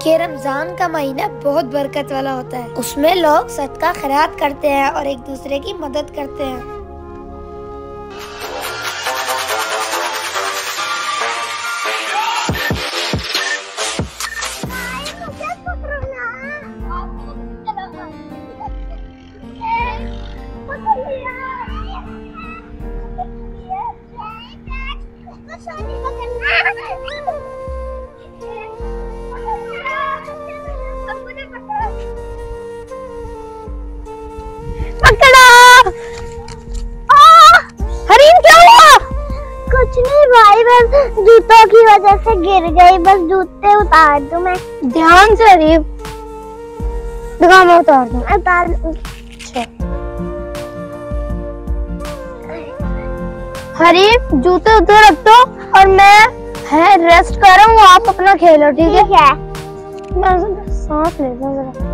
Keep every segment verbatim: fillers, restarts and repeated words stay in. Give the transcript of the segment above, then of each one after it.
कि रमजान का महीना बहुत बरकत वाला होता है। उसमें लोग सदका खैरात करते हैं और एक दूसरे की मदद करते हैं। हरीम क्या हुआ? कुछ नहीं भाई, बस जूतों की वजह से गिर गई, बस जूते उतार दूं मैं। ध्यान से हरीम, दिखा मैं उतार दूं। उतार हरीम, जूते उधर रख दो और मैं है रेस्ट कर रहा हूँ, आप अपना खेलो। ठीक है, मैं सांस लेता हूँ जरा।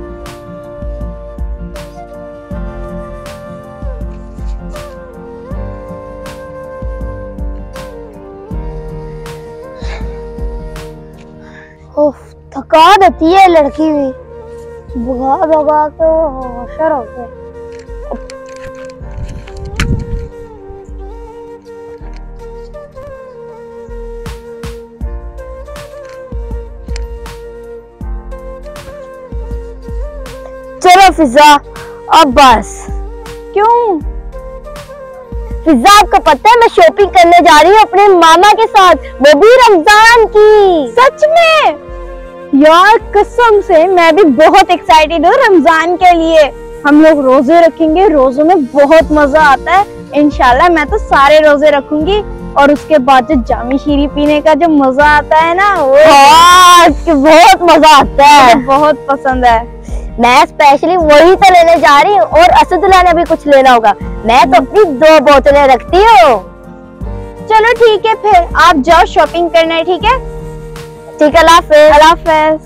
उफ, थका देती है लड़की भी, भगा भगा के होशर हो गए। चलो फिजा, अब बस। क्यों फिजा, आपको पता है मैं शॉपिंग करने जा रही हूँ अपने मामा के साथ, वो भी रमजान की। सच में यार, कसम से मैं भी बहुत एक्साइटेड हूँ रमजान के लिए। हम लोग रोजे रखेंगे, रोजों में बहुत मजा आता है। इंशाल्लाह मैं तो सारे रोजे रखूंगी और उसके बाद जो जामी शीरी पीने का जो मजा आता है ना, वो हाँ, बहुत मजा आता है, बहुत पसंद है। मैं स्पेशली वही तो लेने जा रही हूँ और असदुल्लाह ने भी कुछ लेना होगा। मैं तो अपनी दो बोतलें रखती हूँ। चलो ठीक है, फिर आप जाओ शॉपिंग करने। ठीक है ठीक है, अल्लाह हाफ़िज़। अल्लाह हाफ़िज़।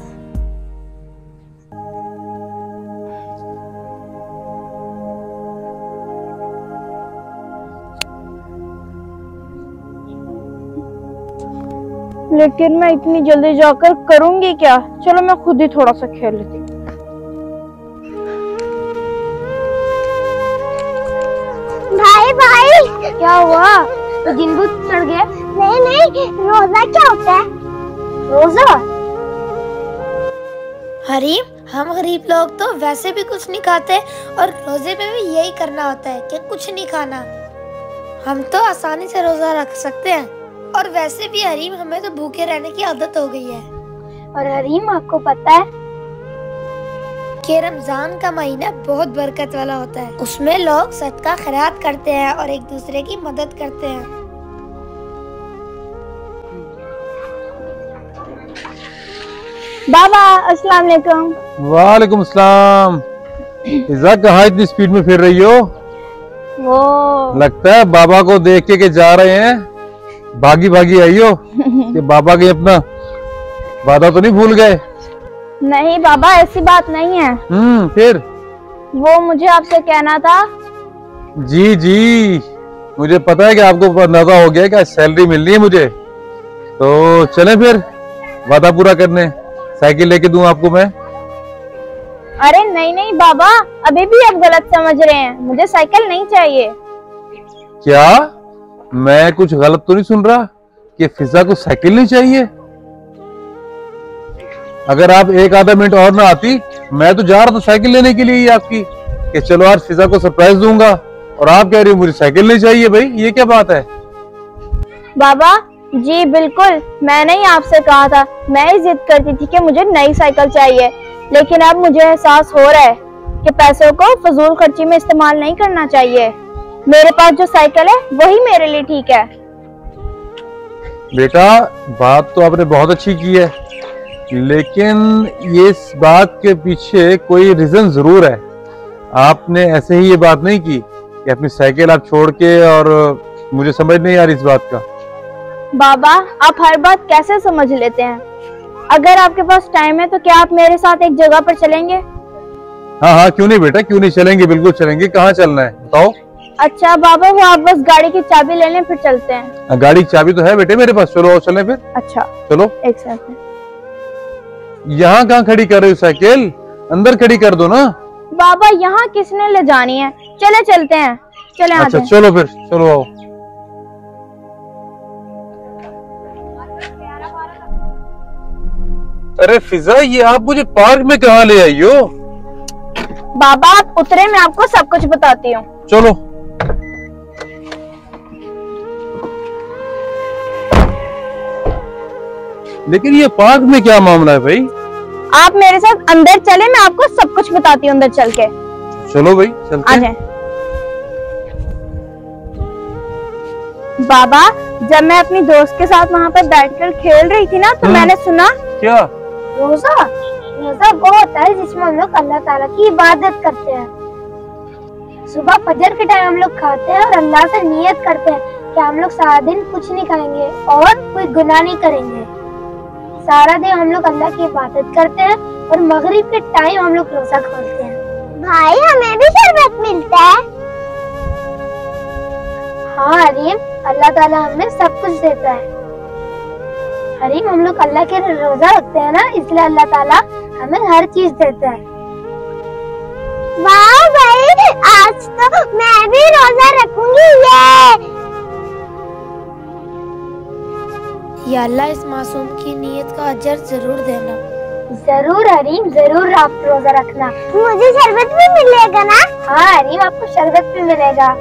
लेकिन मैं इतनी जल्दी जाकर करूंगी क्या? चलो मैं खुद ही थोड़ा सा खेल लेती हूँ। भाई भाई, क्या हुआ? तो जिन चढ़ गया? नहीं नहीं, रोजा क्या होता है? रोजा? हरीम, हम गरीब लोग तो वैसे भी कुछ नहीं खाते और रोजे में भी यही करना होता है कि कुछ नहीं खाना। हम तो आसानी से रोजा रख सकते हैं और वैसे भी हरीम, हमें तो भूखे रहने की आदत हो गई है। और हरीम, आपको पता है कि रमजान का महीना बहुत बरकत वाला होता है। उसमें लोग सदका खैरात करते हैं और एक दूसरे की मदद करते हैं। बाबा अस्सलाम वालेकुम। वालेकुम अस्सलाम। इज़ा, कहाँ इतनी स्पीड में फिर रही हो? वो लगता है बाबा को देख के, के जा रहे हैं, भागी भागी आई हो कि बाबा के अपना वादा तो नहीं भूल गए? नहीं बाबा, ऐसी बात नहीं है। हम्म फिर? वो मुझे आपसे कहना था। जी जी, मुझे पता है कि आपको अंदाजा हो गया कि सैलरी मिलनी है मुझे, तो चलें फिर वादा पूरा करने। साइकिल लेके दूं आपको मैं? अरे नहीं नहीं बाबा, अभी भी आप गलत समझ रहे हैं, मुझे साइकिल नहीं चाहिए। क्या मैं कुछ गलत तो नहीं सुन रहा कि फिजा को साइकिल नहीं चाहिए? अगर आप एक आधा मिनट और ना आती, मैं तो जा रहा था साइकिल लेने के लिए ही आपकी, कि चलो आज फिजा को सरप्राइज दूंगा, और आप कह रही हो मुझे साइकिल नहीं चाहिए। भाई ये क्या बात है? बाबा जी बिल्कुल, मैंने ही आपसे कहा था, मैं ही जिद करती थी कि मुझे नई साइकिल चाहिए, लेकिन अब मुझे एहसास हो रहा है कि पैसों को फजूल खर्ची में इस्तेमाल नहीं करना चाहिए। मेरे पास जो साइकिल है वही मेरे लिए ठीक है। बेटा, बात तो आपने बहुत अच्छी की है, लेकिन ये इस बात के पीछे कोई रीजन जरूर है। आपने ऐसे ही ये बात नहीं की कि अपनी साइकिल आप छोड़ के, और मुझे समझ नहीं आ रही इस बात का। बाबा, आप हर बात कैसे समझ लेते हैं? अगर आपके पास टाइम है तो क्या आप मेरे साथ एक जगह पर चलेंगे? हाँ हाँ, क्यों नहीं बेटा, क्यों नहीं, चलेंगे, बिल्कुल चलेंगे। कहाँ चलना है बताओ? अच्छा बाबा, वो आप बस गाड़ी की चाबी ले लें, फिर चलते हैं। गाड़ी की चाबी तो है बेटे मेरे पास, चलो चलें फिर। अच्छा चलो। एक सेकंड। यहाँ कहाँ खड़ी कर रहे हो साइकिल? अंदर खड़ी कर दो ना। बाबा यहाँ किसने ले जानी है, चले चलते हैं, चले आते अच्छा हैं। चलो फिर, चलो आओ। अरे फिजा, ये आप मुझे पार्क में कहाँ ले आई हो? बाबा आप उतरे, मैं आपको सब कुछ बताती हूँ। चलो। लेकिन ये पार्क में क्या मामला है भाई? आप मेरे साथ अंदर चले, मैं आपको सब कुछ बताती हूँ अंदर चल के। चलो भाई, चलते आ हैं। जाए। बाबा जब मैं अपनी दोस्त के साथ वहाँ पे बैठकर खेल रही थी ना, तो हम्म। मैंने सुना। क्या? रोजा रोजा वो होता है जिसमें हम लोग अल्लाह ताला की इबादत करते हैं। सुबह फजर के टाइम हम लोग खाते हैं और अल्लाह से नियत करते हैं कि हम लोग सारा दिन कुछ नहीं खाएंगे और कोई गुनाह नहीं करेंगे। सारा दिन हम लोग अल्लाह की इबादत करते हैं और मगरिब के टाइम हम लोग रोजा खोलते हैं। भाई हमें भी शरबत मिलता है। हाँ हरीम, अल्लाह ताला हमें सब कुछ देता है। हरीम हम लोग अल्लाह के रोजा रखते हैं ना, इसलिए अल्लाह ताला हमें हर चीज देता है। वाह भाई, आज तो मैं भी रोजा रखूंगी। ये या अल्लाह इस मासूम की नीयत का अजर जरूर देना। जरूर हरीम, जरूर आप रोजा रखना। मुझे शरबत भी मिलेगा ना? हाँ हरीम, आपको शरबत भी मिलेगा।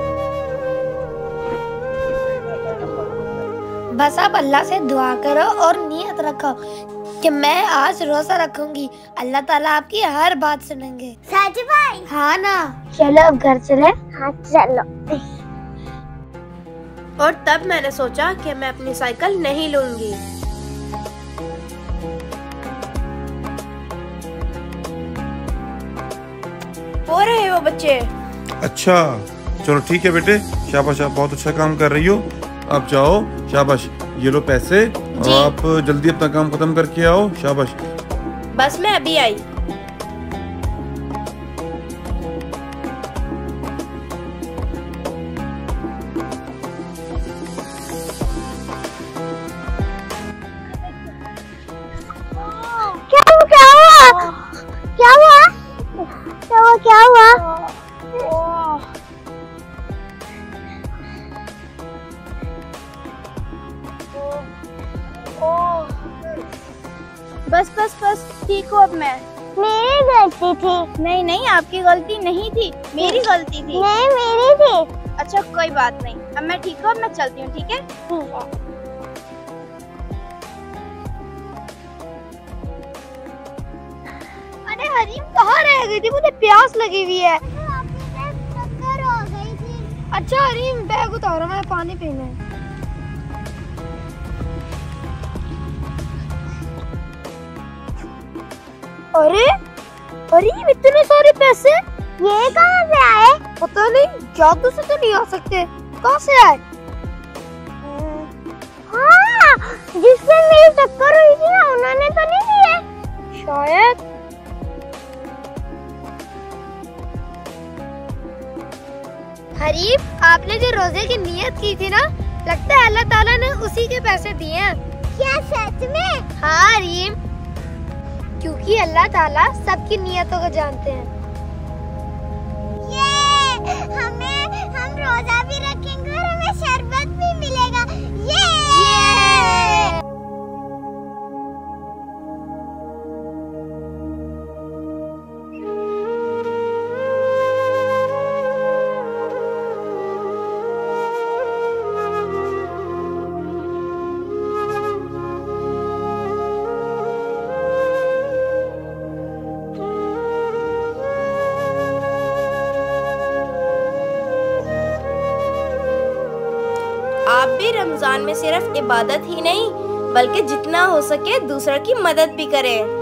बस आप अल्लाह से दुआ करो और नियत रखो कि मैं आज रोजा रखूंगी। अल्लाह ताला आपकी हर बात सुनेंगे। सच भाई? हाँ ना। चलो अब घर चले। हाँ चलो। और तब मैंने सोचा कि मैं अपनी साइकिल नहीं लूंगी। हो रहे हैं वो बच्चे। अच्छा चलो ठीक है बेटे, शाबाश, आप बहुत अच्छा काम कर रही हो। आप जाओ, शाबाश, ये लो पैसे, और आप जल्दी अपना काम खत्म करके आओ। शाबाश। बस मैं अभी आई। क्या हुआ? क्या हुआ? क्या हुआ? क्या हुआ? क्या हुआ? बस बस बस, ठीक हो अब मैं। मेरी गलती थी। नहीं नहीं, आपकी गलती नहीं थी, मेरी गलती थी। नहीं मेरी थी। अच्छा कोई बात नहीं, अब मैं ठीक हूँ, अब मैं चलती हूँ। ठीक है? ठीक है। अरे हरीम कहाँ रह गई थी? मुझे प्यास लगी हुई है। चक्कर हो गई थी। अच्छा हरीम, बैग उतारो, मैं पानी पीना है। अरे हरीम, इतने सारे पैसे ये कहाँ से आए? पता नहीं, जादू से तो नहीं आ सकते। कहाँ से आए? हाँ, जिससे मेरी टक्कर हुई थी ना, उन्होंने तो नहीं दिए। शायद। हरीम, आपने जो रोजे की नियत की थी ना, लगता है अल्लाह ताला ने उसी के पैसे दिए हैं। क्या सच में? हाँ हरीम, क्योंकि अल्लाह ताला सबकी नियतों को जानते हैं। ये हमें, हम रोजा भी रखेंगे और हमें शरबत भी मिलेगा। ये, ये! आप भी रमजान में सिर्फ इबादत ही नहीं, बल्कि जितना हो सके दूसरों की मदद भी करें।